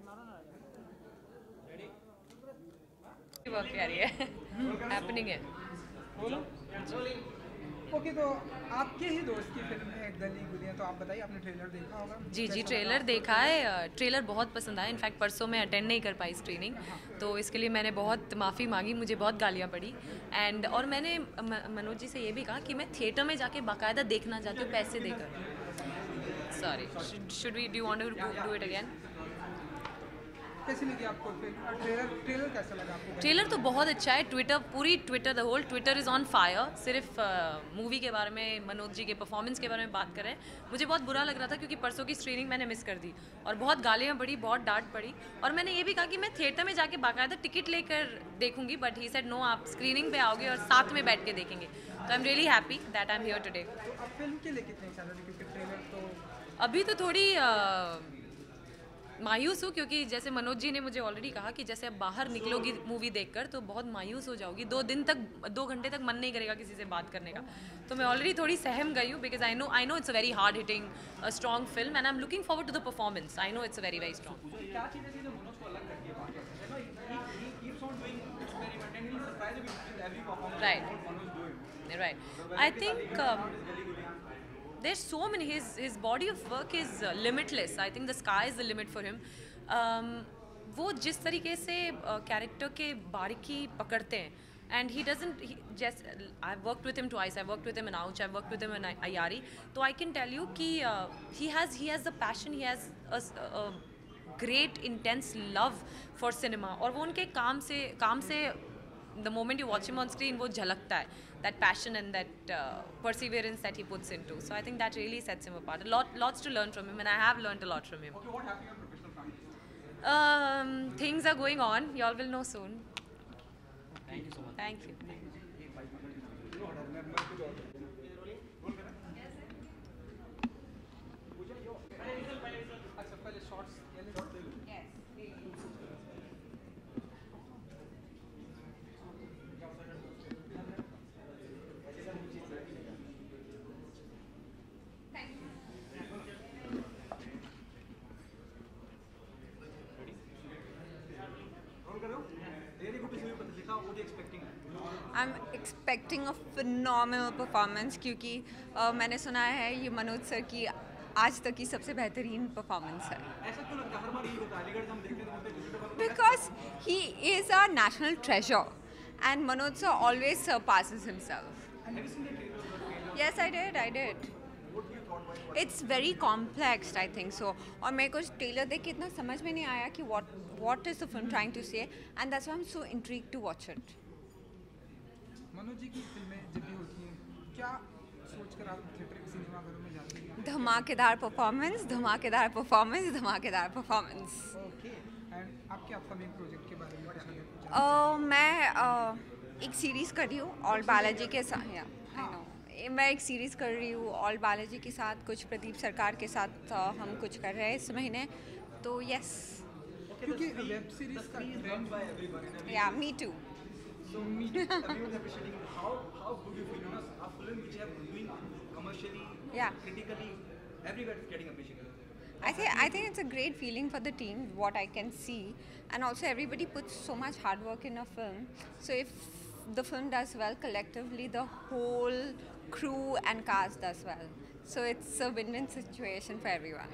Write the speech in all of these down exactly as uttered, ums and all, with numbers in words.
बहुत प्यारी है हैपनिंग है। ओके, तो आपके ही दोस्त की फिल्म है गली गुलियां, तो आप बताइए, आपने ट्रेलर देखा होगा? जी जी कैसा ट्रेलर लगा देखा आपको? है। ट्रेलर बहुत पसंद आया। इनफैक्ट परसों मैं अटेंड नहीं कर पाई स्क्रीनिंग, तो इसके लिए मैंने बहुत माफ़ी मांगी, मुझे बहुत गालियाँ पड़ी। एंड और मैंने म- मनोज जी से ये भी कहा कि मैं थिएटर में जाके बाकायदा देखना चाहती हूँ पैसे देकर। Sorry, should we do want to do it again? कैसी लगी आपको फिल्म? ट्रेलर ट्रेलर कैसा लगा आपको गली ट्रेलर तो गुलियां? बहुत अच्छा है। ट्विटर पूरी Twitter the whole Twitter is on fire. सिर्फ मूवी के बारे में, मनोज जी के परफॉर्मेंस के बारे में बात कर रहे हैं। मुझे बहुत बुरा लग रहा था क्योंकि परसों की स्क्रीनिंग मैंने मिस कर दी और बहुत गालियाँ पड़ी, बहुत डांट पड़ी। और मैंने ये भी कहा कि मैं थिएटर में जाके बाकायदा टिकट लेकर देखूंगी, बट ही सेड नो, आप स्क्रीनिंग पे आओगे और साथ में बैठ के देखेंगे। तो I am really happy that I am here today. तो आप फिल्म के लिए कितने एक्साइटेड हैं? क्योंकि ट्रेलर तो अभी तो थोड़ी मायूस हूँ क्योंकि जैसे मनोज जी ने मुझे ऑलरेडी कहा कि जैसे अब बाहर निकलोगी मूवी देखकर तो बहुत मायूस हो जाओगी, दो दिन तक, दो घंटे तक मन नहीं करेगा किसी से बात करने का। तो मैं ऑलरेडी थोड़ी सहम गई हूँ because I know I know it's a very hard hitting strong film and I am looking forward to the performance. I know it's very very strong. क्या चीज़ है जो मनोज को अलग करती है बाकी सबसे? You know, he he keeps on doing experiment and he'll surprise you with every performance. Right. What Manoj doing. Right. I think um, there's so many, his his body of work is uh, limitless. I think the sky is the limit for him. um, वो जिस तरीके से character uh, के बारीकी पकड़ते हैं and he doesn't just I worked with him twice, I worked with him in Ouch, I worked with him in Aiyaary. तो I can tell you कि he has he has the passion, he has great intense love for cinema और वो उनके काम से काम से the moment you watch him on screen वो झलकता है, that passion and that uh, perseverance that he puts into. So I think that really sets him apart. A lot, lots to learn from him, and I have learned a lot from him. Okay, what happened on professional front? Um, things are going on. Y'all will know soon. Thank you so much. Thank you. अच्छा, पहले shorts ये ले short ले लो। I'm expecting a phenomenal performance क्योंकि uh, मैंने सुना है ये मनोज सर की आज तक की सबसे बेहतरीन परफॉर्मेंस है। ऐसा क्यों लगता है हर बार ये होता है? अलीगढ़ जब हम देखते हैं तो बोलते हैं किसी के Because he is a national treasure and Manoj sir always surpasses himself. Yes, I did, I did. It's very complex, I think so. और मेरे को ट्रेलर देख के इतना समझ में नहीं आया कि what what is the film trying to say, and that's why I'm so intrigued to watch it. Manoj ji की फिल्में जब भी होती हैं, क्या सोचकर आप थिएटर सिनेमाघरों में जाते हैं? धमाकेदार परफॉर्मेंस, धमाकेदार परफॉर्मेंस, धमाकेदार परफॉर्मेंस। ओके, एंड आपके अपकमिंग प्रोजेक्ट के बारे में कुछ अगर कुछ uh, मैं uh, एक सीरीज़ कर रही हूँ ऑल बालाजी के साथ। या आई नो मैं एक सीरीज़ कर रही हूँ ऑल बालाजी के साथ, कुछ प्रदीप सरकार के साथ uh, हम कुछ कर रहे हैं इस महीने, तो यस। क्योंकि वेब सीरीज का ट्रेंड या me too. So me, everyone's appreciating how how good you feel. You know, a film which have doing commercially, Yeah. critically, everywhere is getting appreciated. I think I think it's a great feeling for the team, what I can see, and also everybody puts so much hard work in a film. So if the film does well collectively, the whole crew and cast does well. So it's a win-win situation for everyone.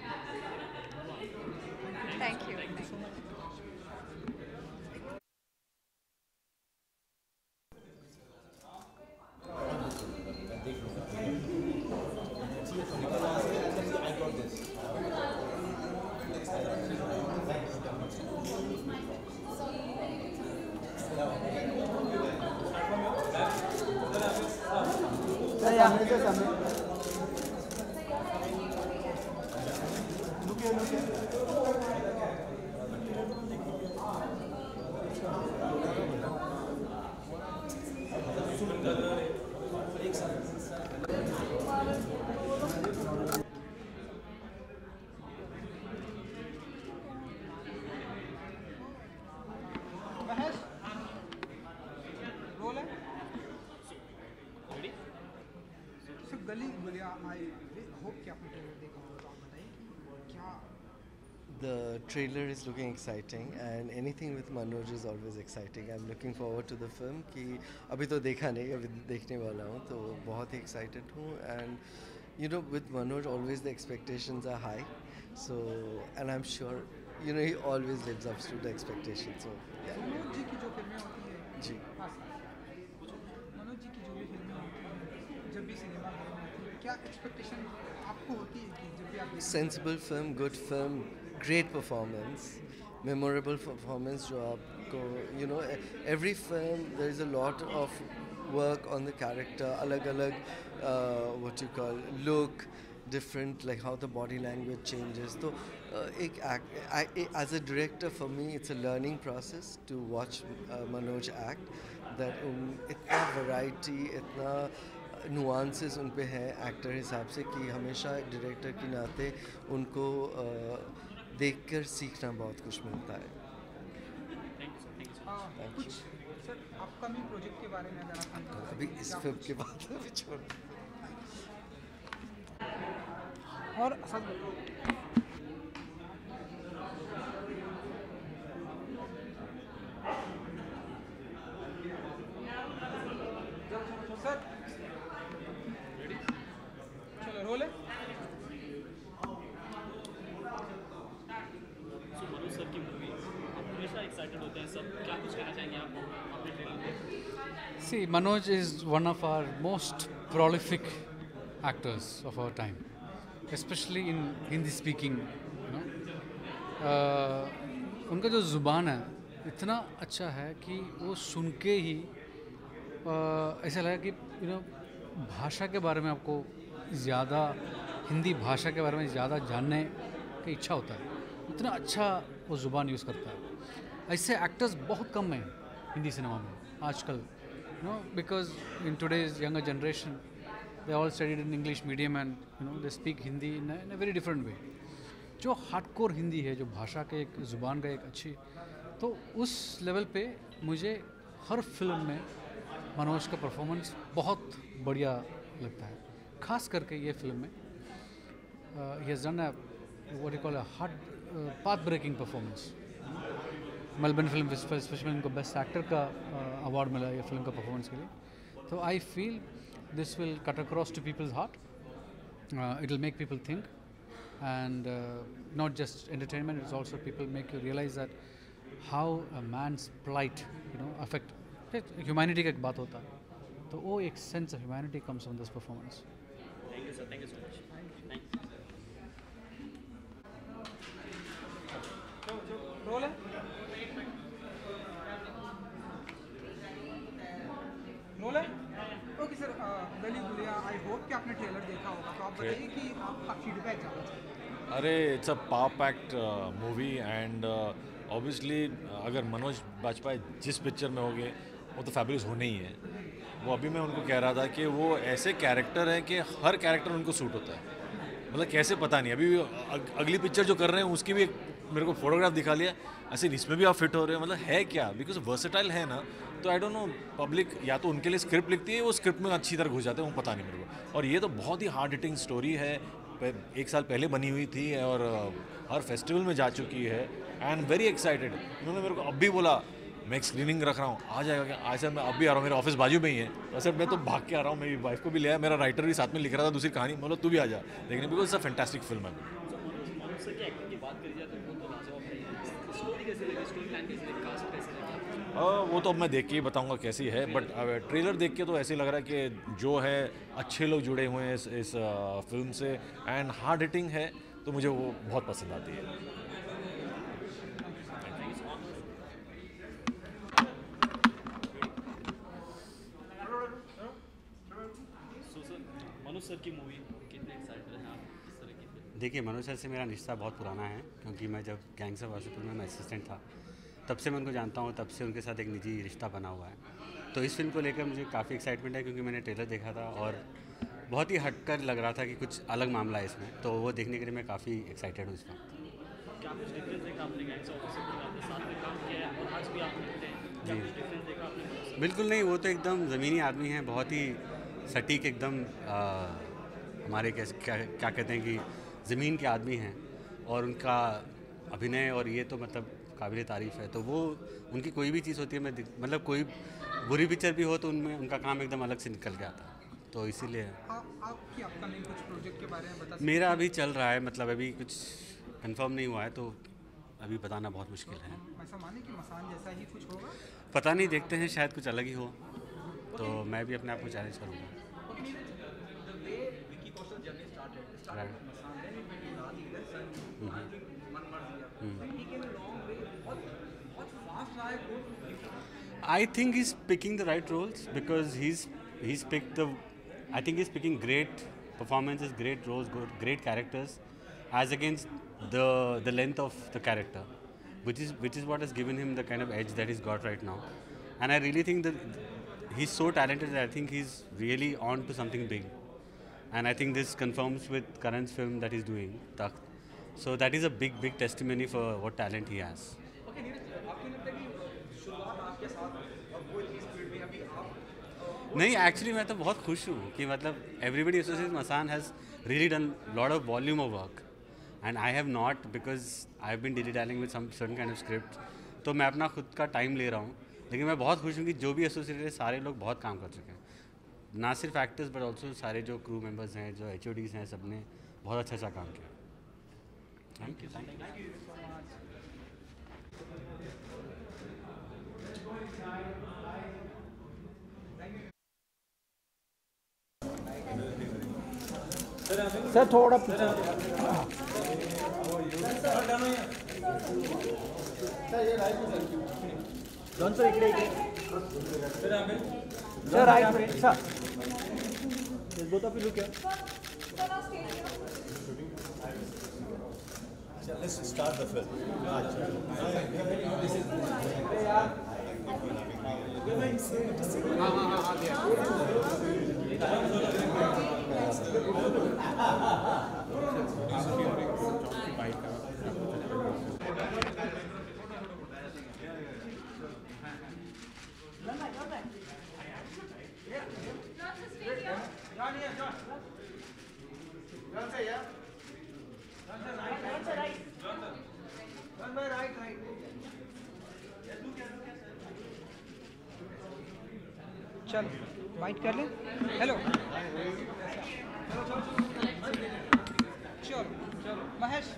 Thank you. Thank you. Mahesh role है। So गली गुलियां, I hope कि आपने trailer देखा होगा, तो आप बताइए कि क्या The trailer is looking exciting, and anything with Manoj is always exciting. I'm looking forward to the film. कि अभी तो देखा नहीं, अभी देखने वाला हूँ, तो बहुत ही excited हूँ. And you know, with Manoj, always the expectations are high. So, and I'm sure, you know, he always lives up to the expectations. So, yeah. Manoj ji की जो फिल्में होती हैं जी. हाँ सर, मनोज जी की जो भी फिल्में होती हैं, जब भी सिनेमा घर में होती है, क्या एक्सपेक्टेशन आपको होती है कि जब भी आप देखते हैं? Sensible film, good film, great performance, memorable performance. जो आपको, you know, every film there is a lot of work on the character, अलग-अलग uh, what you call look, different, like how the body language changes. तो uh, एक act, I, as a director for me it's a learning process to watch uh, Manoj act. That um, इतना variety, इतना nuances उन पे हैं actor हिसाब से कि हमेशा डायरेक्टर के नाते उनको देखकर सीखना बहुत कुछ मिलता है. हाँ, कुछ सर अपकमिंग प्रोजेक्ट के बारे में अगर आप हमको बताएं, अभी इस क्या फिल्म कुछ? के बाद अभी छोड़. और सर सर चलो रोल है. सो मनोज सर की मूवी आप हमेशा एक्साइटेड होते हैं सब, क्या कुछ कहना चाहेंगे आप अपने ट्रेलर में? See, Manoj is one of our most prolific actors of our time, especially in Hindi speaking, you know. Uh, उनका जो ज़ुबान है इतना अच्छा है कि वो सुन के ही uh, ऐसा लगा कि यू नो भाषा के बारे में आपको ज़्यादा, हिंदी भाषा के बारे में ज़्यादा जानने की इच्छा होता है. इतना अच्छा वो ज़ुबान यूज़ करता है. ऐसे एक्टर्स बहुत कम हैं हिंदी सिनेमा में आजकल, you know, because in today's younger generation they all studied in English medium and you know they speak Hindi in a very different way. जो हार्डकोर हिंदी है, जो भाषा के एक ज़ुबान का एक अच्छी, तो उस लेवल पे मुझे हर फिल्म में मनोज का परफॉर्मेंस बहुत बढ़िया लगता है. खास करके ये फिल्म में he has done a what you call a hard path breaking performance. Melbourne film festival में इनको बेस्ट एक्टर का अवार्ड मिला ये फिल्म का परफॉर्मेंस के लिए. तो I feel this will cut across to people's heart. It will make people think and uh, not just entertainment, it's also people make you realize that how a man's plight, you know, affect humanity का एक बात होता है. तो वो एक sense of humanity comes from this performance. Thank you sir, thank you so much. Role है. Role है. Okay sir, Gali Guleiyan, I hope कि आपने ट्रेलर देखा होगा, तो आप बताइए कि आपका फीडबैक ज़्यादा चाहिए. अरे it's a power packed movie and obviously अगर मनोज बाजपेयी जिस पिक्चर में होंगे वो तो फैबुलस होने ही है. वो अभी मैं उनको कह रहा था कि वो ऐसे कैरेक्टर हैं कि हर कैरेक्टर उनको सूट होता है. मतलब कैसे पता नहीं. अभी अग, अगली पिक्चर जो कर रहे हैं उसकी भी एक मेरे को फोटोग्राफ दिखा लिया, ऐसे इसमें भी आप फिट हो रहे हो. मतलब है क्या, बिकॉज वर्सेटाइल है ना. तो आई डोंट नो, पब्लिक या तो उनके लिए स्क्रिप्ट लिखती है, वो स्क्रिप्ट में अच्छी तरह घुस जाते हैं, वो पता नहीं मेरे को. और ये तो बहुत ही हार्ड हिटिंग स्टोरी है, एक साल पहले बनी हुई थी और हर फेस्टिवल में जा चुकी है. And very excited. उन्होंने मेरे को अब भी बोला मैं एक स्क्रीनिंग रख रहा हूँ, आ जाएगा क्या. आज सर मैं अब भी आ रहा हूँ, मेरा ऑफिस बाजू में ही है. वैसे मैं तो भाग के आ रहा हूँ, मेरी वाइफ को भी ले आया, मेरा राइटर भी साथ में लिख रहा था दूसरी कहानी. मतलब तू भी आ जा देखने, because it's a fantastic film है. मनोज सर की एक्टिंग की बात करी जाए तो वो तो लाजवाब है. स्टोरी कैसी लगी, स्टोरी लाइन कैसी लगी, कास्ट कैसी लगी? वो तो अब मैं देख के ही बताऊंगा कैसी है. बट ट्रेलर देख के तो ऐसे लग रहा है कि जो है अच्छे लोग जुड़े हुए हैं इस, इस फिल्म से. एंड हार्ड हिटिंग है तो मुझे वो बहुत पसंद आती है. मनोज सर की मूवी कितने एक्साइटेड हैं आप इस तरह की फिल्म? देखिए, मनोज सर से मेरा रिश्ता बहुत पुराना है, क्योंकि मैं जब गैंग्स ऑफ वासेपुर में मैं असिस्टेंट था तब से मैं उनको जानता हूँ. तब से उनके साथ एक निजी रिश्ता बना हुआ है. तो इस फिल्म को लेकर मुझे काफ़ी एक्साइटमेंट है, क्योंकि मैंने ट्रेलर देखा था और बहुत ही हटकर लग रहा था कि कुछ अलग मामला है इसमें. तो वो देखने के लिए मैं काफ़ी एक्साइटेड हूँ इस वक्त. क्या कुछ डिफरेंस देखा आपने गैंग्स ऑफ वासेपुर में, आपने साथ में काम किया है और आज भी आप मिलते हैं, क्या कुछ डिफरेंस देखा आपने? बिल्कुल नहीं, वो तो एकदम ज़मीनी आदमी हैं, बहुत ही सटीक, एकदम हमारे कैसे क्या क्या कहते हैं कि ज़मीन के आदमी हैं. और उनका अभिनय और ये तो मतलब काबिल तारीफ़ है। तो वो उनकी कोई भी चीज़ होती है, मैं मतलब कोई बुरी पिक्चर भी हो तो उनमें उनका काम एकदम अलग से निकल के आता है, तो इसीलिए। आपकी अपकमिंग कुछ प्रोजेक्ट के बारे में बता सकते? मेरा अभी चल रहा है, मतलब अभी कुछ कंफर्म नहीं हुआ है, तो अभी बताना बहुत मुश्किल है। ऐसा माने कि मसान जैसा ही कुछ होगा? पता नहीं, देखते हैं, शायद कुछ अलग ही हो, तो मैं भी अपने आप को चैलेंज करूँगा। I think he's picking the right roles because he's he's picked the. I think he's picking great performances, great roles, good, great characters, as against the the length of the character, which is which is what has given him the kind of edge that he's got right now. And I really think that he's so talented that I think he's really on to something big. And I think this confirms with Karan's film that he's doing, Takht. So that is a big, big testimony for what talent he has. नहीं, actually मैं तो बहुत खुश हूँ कि मतलब everybody associates Masaan has really done lot of volume of work and I have not, because I have been detailing with some certain kind of script, तो मैं अपना खुद का टाइम ले रहा हूँ। लेकिन मैं बहुत खुश हूँ कि जो भी एसोसिएटेड है सारे लोग बहुत काम कर चुके हैं, ना सिर्फ एक्टर्स बट ऑल्सो सारे जो क्रू मेंबर्स हैं, जो एच ओ डीज़ हैं, सब ने बहुत अच्छा अच्छा काम किया। Thank you thank you sir थोड़ा जॉन सर इकडे इकडे sir right sir both of you look here let's start the film हां हां हां चल बाइट कर ले। Hello sure Mahesh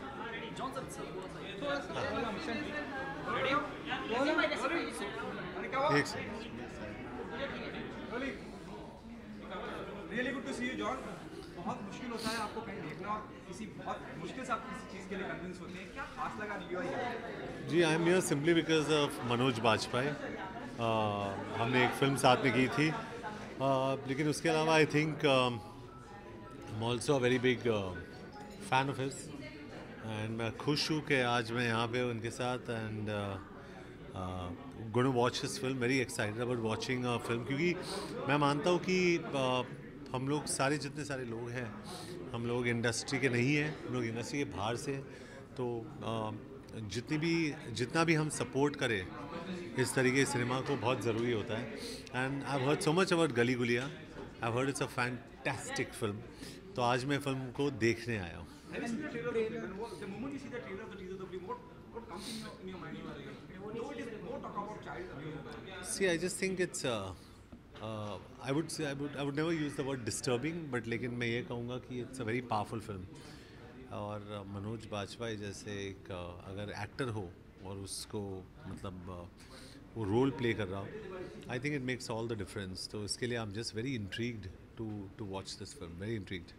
really good to see you John. बहुत मुश्किल होता है आपको कहीं देखना और किसी बहुत मुश्किल से आप किसी चीज़ के लिए कन्विंस होते हैं, क्या खास लगा रिव्यू है? जी I am here simply because of Manoj Bajpayee. uh, हमने एक फिल्म साथ में की थी, uh, लेकिन उसके अलावा I think I am also a very big fan of his and मैं खुश हूँ कि आज मैं यहाँ पे उनके साथ and gonna watch this film, very excited about watching a film, क्योंकि मैं मानता हूँ कि uh, हम लोग सारे जितने सारे लोग हैं, हम लोग इंडस्ट्री के नहीं हैं, हम लोग इंडस्ट्री के बाहर से, तो uh, जितनी भी जितना भी हम सपोर्ट करें इस तरीके के सिनेमा को बहुत ज़रूरी होता है। And I heard so much about Gali Guleiyan, I heard it's a fantastic film, तो आज मैं फिल्म को देखने आया हूँ। See, I just think it's uh, uh, I would say I would I would never use the word disturbing, but लेकिन मैं ये कहूँगा कि it's a very powerful film। और uh, मनोज बाजपेयी जैसे एक uh, अगर एक्टर हो और उसको मतलब uh, वो रोल प्ले कर रहा हो, I think it makes all the difference. तो इसके लिए I am just very intrigued to to watch this film, very intrigued.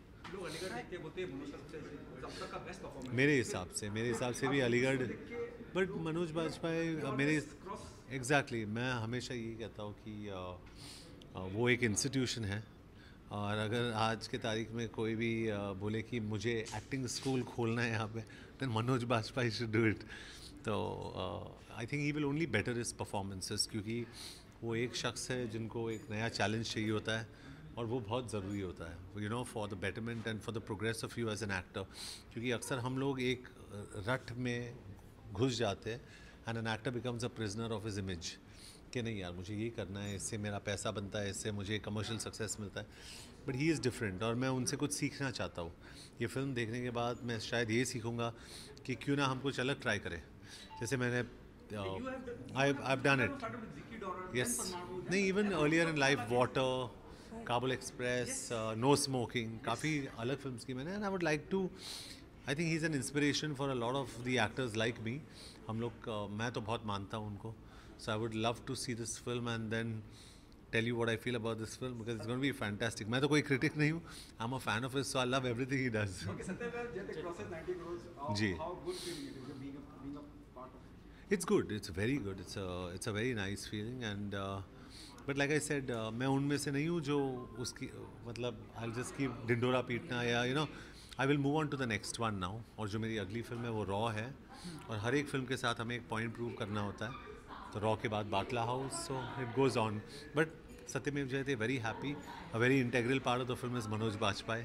मेरे हिसाब से मेरे हिसाब से भी अलीगढ़, बट मनोज बाजपेयी मेरे एग्जैक्टली exactly, मैं हमेशा यही कहता हूँ कि uh, uh, वो एक इंस्टीट्यूशन है, और अगर आज के तारीख में कोई भी uh, बोले कि मुझे एक्टिंग स्कूल खोलना है यहाँ पे, then Manoj Bajpayee should do it. तो I think he will only better his performances, क्योंकि वो एक शख्स है जिनको एक नया चैलेंज चाहिए होता है, और वो बहुत ज़रूरी होता है, you know, for the betterment and for the progress of you as an actor. क्योंकि अक्सर हम लोग एक रट में घुस जाते हैं and an actor becomes a prisoner of his image कि नहीं यार मुझे ये करना है, इससे मेरा पैसा बनता है, इससे मुझे कमर्शियल सक्सेस मिलता है. बट ही इज़ डिफरेंट और मैं उनसे कुछ सीखना चाहता हूँ. ये फिल्म देखने के बाद मैं शायद ये सीखूँगा कि क्यों ना हम कुछ अलग ट्राई करें. जैसे मैंने I have done it. Yes, नहीं even earlier in life water, Kabul express, no smoking, काफ़ी अलग फिल्म्स की मैंने. And I would like to, I think he is an inspiration for a lot of the actors like me. हम लोग uh, मैं तो बहुत मानता हूँ उनको. So I would love to see this film and then tell you what I feel about this film because it's going to be fantastic. मैं तो कोई critic नहीं हूँ. I'm a fan of his, so I love everything he does. Okay, Satyam, just crosses ninety crores. How, ji. how good feeling it is being a, being a part of it? It's good. It's very good. It's a it's a very nice feeling and uh, but like I said, uh, मैं उनमें से नहीं हूँ जो उसकी मतलब I'll just keep Dindora पीटना या you know I will move on to the next one now. और जो मेरी अगली फिल्म है वो रॉ है और हर एक फिल्म के साथ हमें एक पॉइंट प्रूव करना होता है. तो रॉ के बाद Batla house, so it goes on. But Satyamev Jayate very happy. A very integral part of the film is Manoj Bajpayee.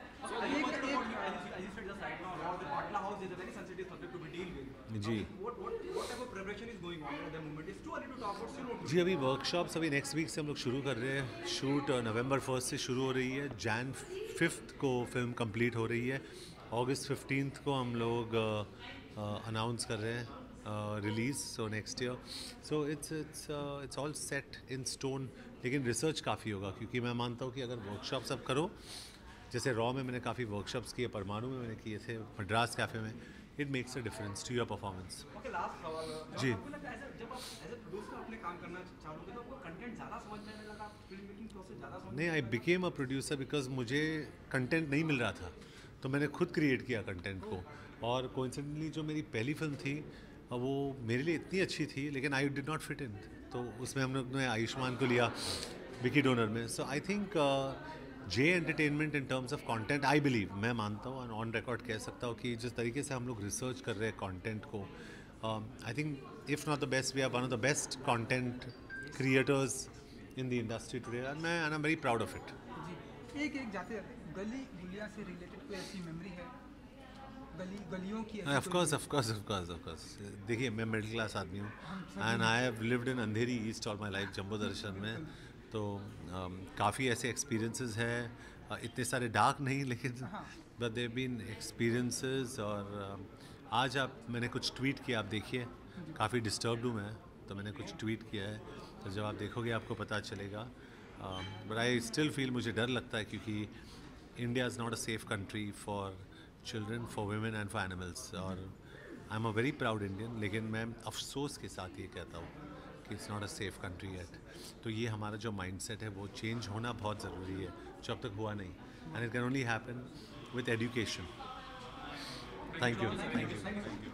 जी जी अभी वर्कशॉप्स अभी नेक्स्ट वीक से हम लोग शुरू कर रहे हैं. शूट नवंबर फर्स्ट से शुरू हो रही है. जैन फिफ्थ को फिल्म कंप्लीट हो रही है. अगस्त फिफ्टींथ को हम लोग अनाउंस uh, uh, कर रहे हैं release. So next year. So it's it's it's all set in stone. लेकिन रिसर्च काफ़ी होगा क्योंकि मैं मानता हूँ कि अगर वर्कशॉप्स अब करो, जैसे रॉ में मैंने काफ़ी वर्कशॉप्स किए, परमाणु में मैंने किए थे, मद्रास कैफ़े में, it makes a difference to your performance. Okay, last सवाल. जी, आपको लगता है जब आप एज अ प्रोड्यूसर अपने काम करना चालू किया तो आपको कंटेंट ज़्यादा समझ में आने लगा, फिल्म मेकिंग प्रोसेस ज़्यादा समझ? नहीं, I became a producer because मुझे कंटेंट नहीं मिल रहा था तो मैंने खुद क्रिएट किया कंटेंट को. और कोइंसिडेंटली जो मेरी पहली फिल्म थी वो मेरे लिए इतनी अच्छी थी लेकिन I did not fit in. तो उसमें हम लोग ने आयुष्मान को लिया विकी डोनर में. So I think J entertainment in terms of content, I believe, मैं मानता हूँ ऑन रिकॉर्ड कह सकता हूँ कि जिस तरीके से हम लोग रिसर्च कर रहे हैं कंटेंट को, I think if not the best, we are one of the best content creators in the industry today. And मैं I am very proud of it. जी, एक एक जाते जाते गली गुलिया से रिलेटेड कोई ऐसी मेमोरी है? गली गलियों की of course of course of course of course देखिए, मैं मिडिल क्लास आदमी हूँ and I have lived in Andheri east all my life, jumbo Darshan में. तो um, काफ़ी ऐसे एक्सपीरियंसेस हैं, uh, इतने सारे डार्क नहीं लेकिन बट देव बीन एक्सपीरियंसेस. और uh, आज आप मैंने कुछ ट्वीट किया, आप देखिए, काफ़ी डिस्टर्ब्ड हूँ मैं, तो मैंने कुछ ट्वीट किया है, तो जब आप देखोगे आपको पता चलेगा. बट आई स्टिल फील, मुझे डर लगता है क्योंकि India is not a safe country for children, for women and for animals. और I am a very proud Indian, लेकिन मैं अफसोस के साथ ये कहता हूँ कि it's not a safe country yet. तो ये हमारा जो माइंडसेट है वो चेंज होना बहुत ज़रूरी है, जो अब तक हुआ नहीं. And it can only happen with education. Thank you thank you.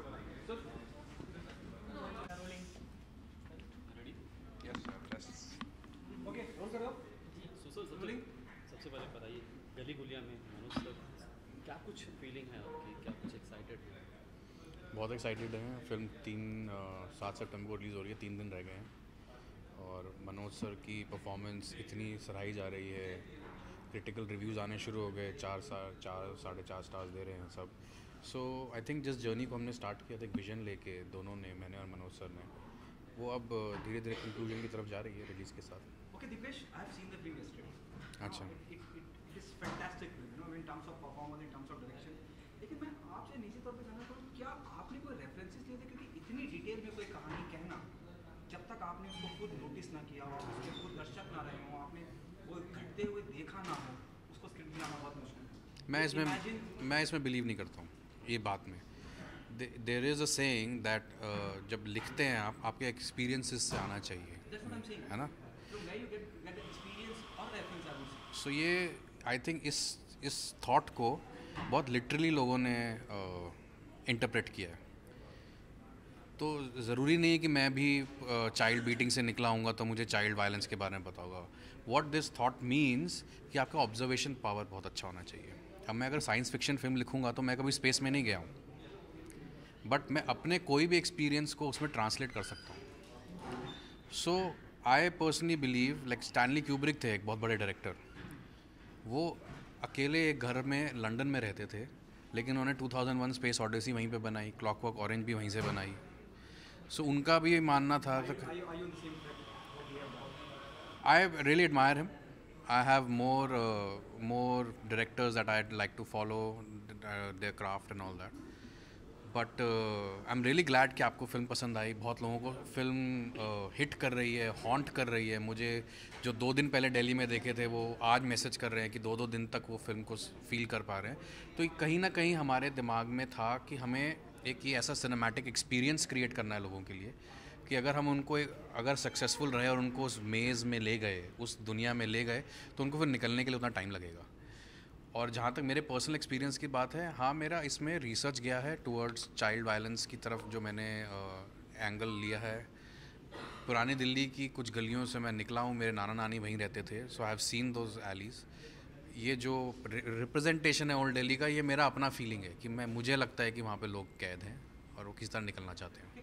सबसे पहले बताइए, गली गुलिया में मनोज सर, क्या कुछ फीलिंग है आपकी, क्या कुछ एक्साइटेड है? बहुत एक्साइटेड हैं. फिल्म तीन सात सितंबर को रिलीज़ हो रही है, तीन दिन रह गए हैं और मनोज सर की परफॉर्मेंस इतनी सराही जा रही है. क्रिटिकल रिव्यूज़ आने शुरू हो गए, चार सार चार साढ़े चार स्टार्स दे रहे हैं सब. सो आई थिंक जिस जर्नी को हमने स्टार्ट किया था, एक विजन लेके दोनों ने, मैंने और मनोज सर ने, वो अब धीरे धीरे कंक्लूजन की तरफ जा रही है रिलीज़ के साथ. Okay Deepesh, I have seen the film yesterday. अच्छा, it it is fantastic film, you know, in terms of performance, in terms of direction. लेकिन मैं आपसे निजी तौर पे जानना चाहूँ, क्या आपने कोई रेफरेंसेस लिए थे? क्योंकि इतनी डिटेल में कोई कहानी कहना, जब तक आपने उसको खुद नोटिस ना किया हो, उसके खुद दर्शक ना रहे हो, आपने वो घटते हुए देखा ना हो, उसको स्क्रिप्ट में आना बहुत मुश्किल है. मैं इसमें मैं इसमें बिलीव नहीं करता हूँ ये बात में. There is a saying that जब लिखते हैं आप, आपके एक्सपीरियंसेस से आना चाहिए, है ना? सो so, ये आई थिंक इस इस थॉट को बहुत लिटरली लोगों ने इंटरप्रेट uh, किया है. तो ज़रूरी नहीं है कि मैं भी चाइल्ड uh, बीटिंग से निकला हूँगा तो मुझे चाइल्ड वायलेंस के बारे में पता होगा. व्हाट दिस थॉट मीन्स कि आपका ऑब्जर्वेशन पावर बहुत अच्छा होना चाहिए. अब मैं अगर साइंस फिक्शन फिल्म लिखूँगा तो मैं कभी स्पेस में नहीं गया हूँ, बट मैं अपने कोई भी एक्सपीरियंस को उसमें ट्रांसलेट कर सकता हूँ. So I personally believe, like Stanley Kubrick थे एक बहुत बड़े डायरेक्टर, वो अकेले एक घर में लंदन में रहते थे, लेकिन उन्होंने two thousand one space odyssey वहीं पे बनाई, क्लॉकवर्क ऑरेंज भी वहीं से बनाई. सो उनका भी मानना था I really admire him. I have more uh, more directors that I'd like to follow uh, their craft and all that. But uh, I'm really glad कि आपको फिल्म पसंद आई. बहुत लोगों को फिल्म हिट uh, कर रही है, हॉन्ट कर रही है. मुझे जो दो दिन पहले दिल्ली में देखे थे वो आज मैसेज कर रहे हैं कि दो दो दिन तक वो फिल्म को फील कर पा रहे हैं. तो कहीं ना कहीं हमारे दिमाग में था कि हमें एक ये ऐसा सिनेमैटिक एक्सपीरियंस क्रिएट करना है लोगों के लिए कि अगर हम उनको अगर सक्सेसफुल रहे और उनको उस मेज़ में ले गए, उस दुनिया में ले गए, तो उनको फिर निकलने के लिए उतना टाइम लगेगा. और जहाँ तक मेरे पर्सनल एक्सपीरियंस की बात है, हाँ मेरा इसमें रिसर्च गया है टुवर्ड्स चाइल्ड वायलेंस की तरफ, जो मैंने एंगल uh, लिया है. पुरानी दिल्ली की कुछ गलियों से मैं निकला हूँ, मेरे नाना नानी वहीं रहते थे, so I have seen those alleys. ये जो रिप्रेजेंटेशन है ओल्ड दिल्ली का, ये मेरा अपना फीलिंग है कि मैं मुझे लगता है कि वहाँ पे लोग कैद हैं और वो किस तरह निकलना चाहते हैं.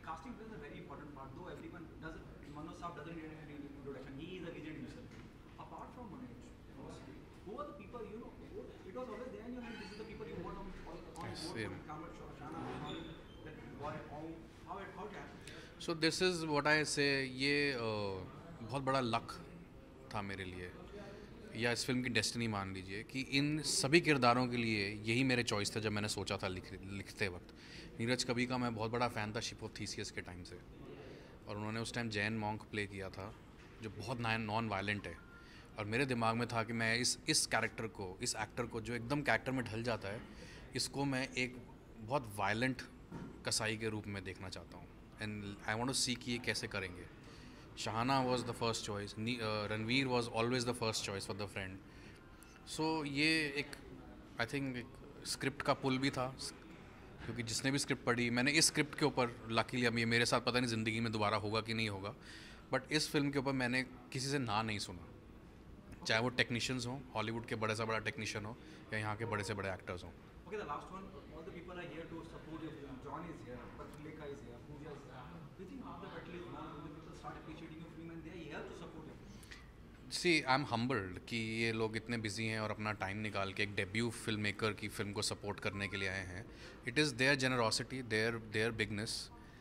So this is what I say. ये uh, बहुत बड़ा लक था मेरे लिए, या इस फिल्म की डेस्टिनी मान लीजिए, कि इन सभी किरदारों के लिए यही मेरे चॉइस था जब मैंने सोचा था लिख लिखते वक्त. नीरज कवि का मैं बहुत बड़ा फ़ैन था शिप ऑफ थीसियस के टाइम से, और उन्होंने उस टाइम जैन मॉन्क प्ले किया था जो बहुत नॉन वायलेंट है. और मेरे दिमाग में था कि मैं इस इस कैरेक्टर को, इस एक्टर को जो एकदम कैरेक्टर में ढल जाता है, इसको मैं एक बहुत वायलेंट कसाई के रूप में देखना चाहता हूँ. And I want to see कि ये कैसे करेंगे. Shahana was the first choice, Ranveer was always the first choice for the friend. So ये एक आई थिंक एक स्क्रिप्ट का पुल भी था, क्योंकि जिसने भी स्क्रिप्ट पढ़ी, मैंने इस स्क्रिप्ट के ऊपर लकीली, अब ये मेरे साथ पता नहीं ज़िंदगी में दोबारा होगा कि नहीं होगा, बट इस फिल्म के ऊपर मैंने किसी से ना नहीं सुना, चाहे वो टेक्नीशियंस हों, हॉलीवुड के बड़े से बड़ा टेक्नीशियन हो या यहाँ के बड़े से बड़े एक्टर्स हों. Okay, the last one. All the people are here to support your film. John is here, Patruleka is here, Pooja is here. Do you think after Patrul is gone, will the people start appreciating your film and they are here to support you? See I am humbled कि ये लोग इतने busy हैं और अपना time निकाल के एक डेब्यू फिल्म मेकर की फिल्म को सपोर्ट करने के लिए आए हैं. It is their generosity, their their bigness,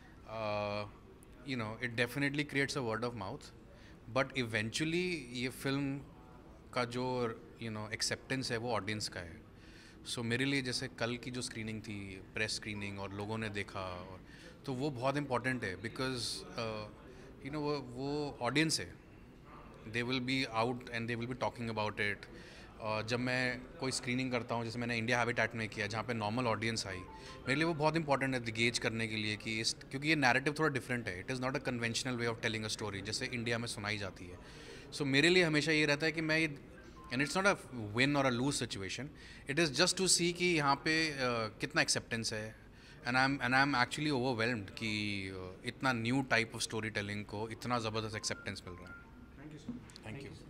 you know, it definitely creates a word of mouth. But eventually ये फिल्म का जो यू नो एक्सेप्टेंस है वो ऑडियंस का है. सो so, मेरे लिए जैसे कल की जो स्क्रीनिंग थी, प्रेस स्क्रीनिंग, और लोगों ने देखा, और तो वो बहुत इम्पॉर्टेंट है, बिकॉज यू नो वो ऑडियंस है. They will be out and they will be talking about it. जब मैं कोई स्क्रीनिंग करता हूँ, जैसे मैंने इंडिया हैबिटेट में किया जहाँ पे नॉर्मल ऑडियंस आई, मेरे लिए वो बहुत इंपॉर्टेंट है गेज करने के लिए कि इस, क्योंकि ये नैरेटिव थोड़ा डिफरेंट है. It is not a conventional way of telling a story जैसे इंडिया में सुनाई जाती है. सो so, मेरे लिए हमेशा ये रहता है कि मैं ये, and it's not a win और a lose situation, it is just to see कि यहाँ पे uh, कितना एक्सेप्टेंस है. And I am and I am actually overwhelmed कि uh, इतना new type of story telling को इतना ज़बरदस्त एक्सेप्टेंस मिल रहा है. Thank you so much. Thank you.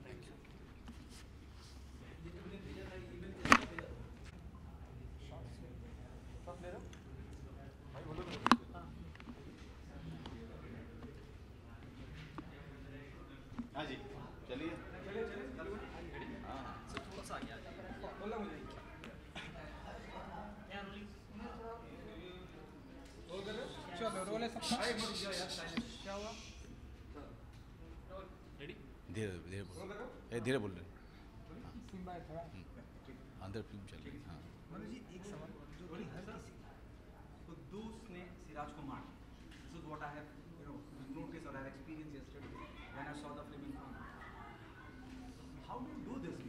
हाँ जी, चलिए. चलो रोल है सब. क्या हुआ? धीरे धीरे बोल, ए धीरे बोल रहे. सिम्बा है थोड़ा. अंदर फिल्म चल रही है. हाँ मनोज जी, एक सवाल जो बड़ी हर किसी कुद्दूस ने सिराज को मार. This is what I have you know notice और I have experience yesterday when I saw the film in film. How do you do this?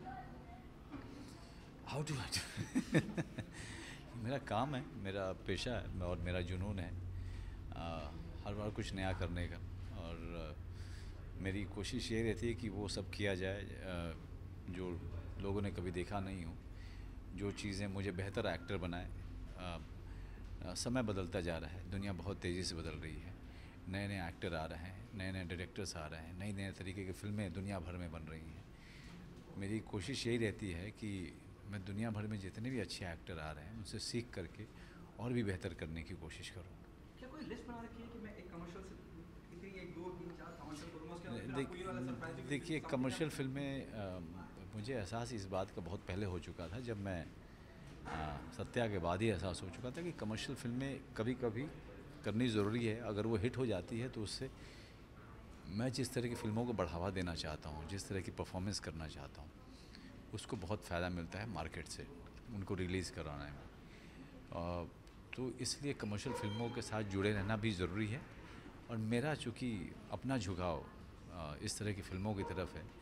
How do I मेरा काम है, मेरा पेशा है और मेरा जुनून है आ, हर बार कुछ नया करने का. और आ, मेरी कोशिश ये रहती है कि वो सब किया जाए आ, जो लोगों ने कभी देखा नहीं हो, जो चीज़ें मुझे बेहतर एक्टर बनाए. आ, आ, समय बदलता जा रहा है, दुनिया बहुत तेज़ी से बदल रही है, नए नए एक्टर आ रहे हैं, नए नए डायरेक्टर्स आ रहे हैं, नई नए तरीके की फ़िल्में दुनिया भर में बन रही हैं. मेरी कोशिश यही रहती है कि मैं दुनिया भर में जितने भी अच्छे एक्टर आ रहे हैं उनसे सीख करके और भी बेहतर करने की कोशिश करूँ. क्या कोई लिस्ट बना रखी है कि मैं एक कमर्शियल से इतनी एक दो तीन चार कमर्शियल करूँगा, उसके बाद आपको ये वाला सरप्राइज? देखिए, कमर्शियल फिल्में मुझे एहसास इस बात का बहुत पहले हो चुका था, जब मैं आ, सत्या के बाद ही एहसास हो चुका था कि कमर्शियल फिल्में कभी कभी करनी ज़रूरी है। अगर वो हिट हो जाती है तो उससे मैं जिस तरह की फ़िल्मों को बढ़ावा देना चाहता हूँ, जिस तरह की परफॉर्मेंस करना चाहता हूँ, उसको बहुत फ़ायदा मिलता है मार्केट से, उनको रिलीज़ कराने में। तो इसलिए कमर्शियल फ़िल्मों के साथ जुड़े रहना भी ज़रूरी है। और मेरा चूँकि अपना झुकाव इस तरह की फ़िल्मों की तरफ है,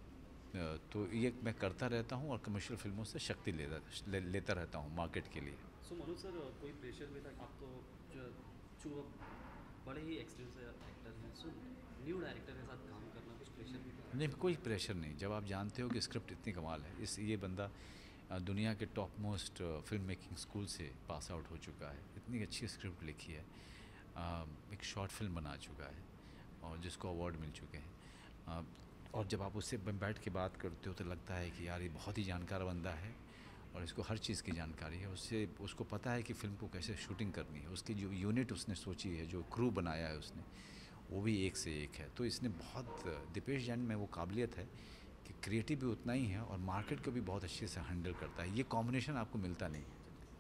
तो ये मैं करता रहता हूँ और कमर्शियल फ़िल्मों से शक्ति लेता ले, लेता रहता हूँ मार्केट के लिए। सो so, मनोज सर, कोई प्रेशर भी था? आप तो जो जो बड़े ही एक्सपीरियंस एक्टर हैं, सो न्यू डायरेक्टर के साथ काम करना कुछ प्रेशर भी था? नहीं, कोई प्रेशर नहीं। जब आप जानते हो कि स्क्रिप्ट इतनी कमाल है, इस ये बंदा दुनिया के top most film making school से पास आउट हो चुका है, इतनी अच्छी स्क्रिप्ट लिखी है, एक शॉर्ट फिल्म बना चुका है और जिसको अवार्ड मिल चुके हैं। और जब आप उससे बैठ के बात करते हो तो लगता है कि यार ये बहुत ही जानकार बंदा है और इसको हर चीज़ की जानकारी है। उससे उसको पता है कि फ़िल्म को कैसे शूटिंग करनी है, उसकी जो यूनिट उसने सोची है, जो क्रू बनाया है उसने, वो भी एक से एक है। तो इसने बहुत, दीपेश जैन में वो काबिलियत है कि क्रिएटिव भी उतना ही है और मार्केट को भी बहुत अच्छे से हैंडल करता है। ये कॉम्बिनेशन आपको मिलता नहीं है।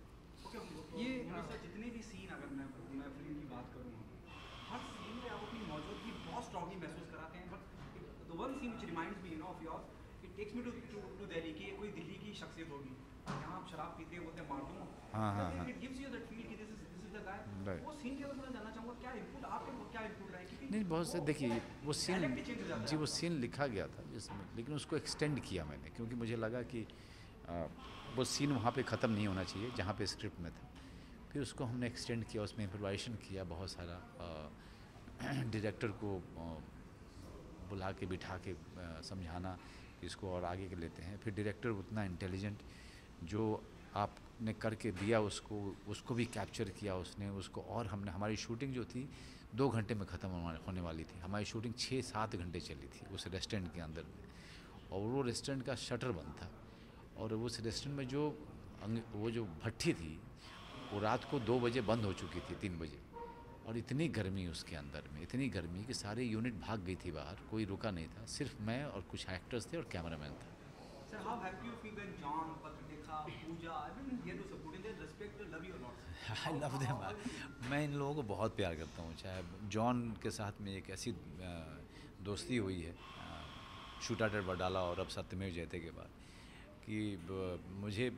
ये जितने भी सीन, अगर मैं मैं फिल्म की बात करूँ, हर सीन में आप अपनी मौजूदगी बहुत स्ट्रांगली महसूस कराते हैं। But the one scene which reminds me, you know, of yours, it takes me to to Delhi की कोई दिल्ली की शख्सियत होगी, यहाँ आप शराब पीते होते मार दूँ, हाँ हाँ हाँ, it gives you that feel कि this is this is the guy. वो सीन के बारे में मैं जानना चाहूँगा, क्या इनपुट आपके क्या इनपुट रहा है? नहीं, बहुत से देखिए वो सीन, जी वो सीन लिखा गया था जिसमें, लेकिन उसको एक्सटेंड किया मैंने, क्योंकि मुझे लगा कि आ, वो सीन वहाँ पे ख़त्म नहीं होना चाहिए जहाँ पे स्क्रिप्ट में था। फिर उसको हमने एक्सटेंड किया, उसमें इम्प्रोवाइजेशन किया बहुत सारा, डायरेक्टर को आ, बुला के बिठा के आ, समझाना कि इसको और आगे के लेते हैं। फिर डायरेक्टर उतना इंटेलिजेंट, जो आपने करके दिया उसको उसको भी कैप्चर किया उसने उसको। और हमने, हमारी शूटिंग जो थी दो घंटे में ख़त्म होने वाली थी, हमारी शूटिंग छः सात घंटे चली थी उस रेस्टोरेंट के अंदर में। और वो रेस्टोरेंट का शटर बंद था और उस रेस्टोरेंट में जो वो जो भट्टी थी वो रात को दो बजे बंद हो चुकी थी, तीन बजे। और इतनी गर्मी उसके अंदर में, इतनी गर्मी कि सारी यूनिट भाग गई थी बाहर, कोई रुका नहीं था, सिर्फ मैं और कुछ एक्टर्स थे और कैमरामैन था। Sir, how happy you feel when John, Patrika, Pooja, I've been here to support you, they respect and love you a lot. I love them. मैं इन लोगों को बहुत प्यार करता हूँ। चाहे जॉन के साथ में एक ऐसी दोस्ती हुई है शूटा टेड वडाला और अब सत्यमेव जयते के बाद, कि मुझे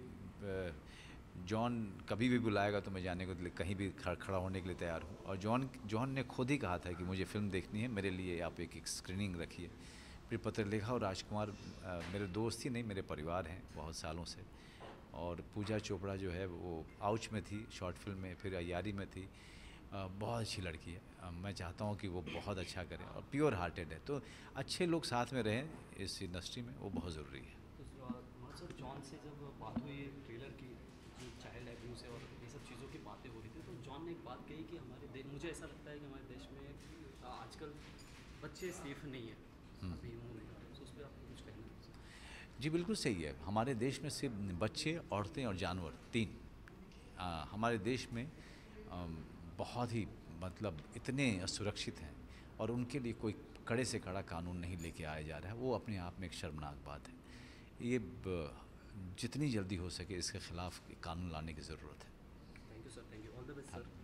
जॉन कभी भी बुलाएगा तो मैं जाने को कहीं भी खड़ा होने के लिए तैयार हूँ। और जॉन जॉन ने खुद ही कहा था कि मुझे फ़िल्म देखनी है, मेरे लिए आप एक, एक स्क्रीनिंग रखिए। फिर पत्रलेखा और राजकुमार मेरे दोस्त ही नहीं, मेरे परिवार हैं बहुत सालों से। और पूजा चोपड़ा जो है वो आउच में थी शॉर्ट फिल्म में, फिर अयारी में थी। बहुत अच्छी लड़की है, मैं चाहता हूँ कि वो बहुत अच्छा करे और प्योर हार्टेड है। तो अच्छे लोग साथ में रहें इस इंडस्ट्री में, वो बहुत ज़रूरी है। तो सर, जॉन से जब बात हुई ट्रेलर की, चाइल्ड एब्यूज़ और ये सब चीज़ों की बातें हो रही थी, तो जॉन ने एक बात कही कि हमारे देश, मुझे ऐसा लगता है कि हमारे देश में आजकल बच्चे सेफ नहीं है अभी उन्होंने, तो उस पर आपको कुछ कहना है? जी बिल्कुल सही है। हमारे देश में सिर्फ बच्चे, औरतें और जानवर, तीन आ, हमारे देश में आ, बहुत ही मतलब इतने असुरक्षित हैं और उनके लिए कोई कड़े से कड़ा कानून नहीं लेके आया जा रहा है। वो अपने आप में एक शर्मनाक बात है। ये जितनी जल्दी हो सके इसके ख़िलाफ़ कानून लाने की ज़रूरत है। Thank you sir, thank you, all the best sir.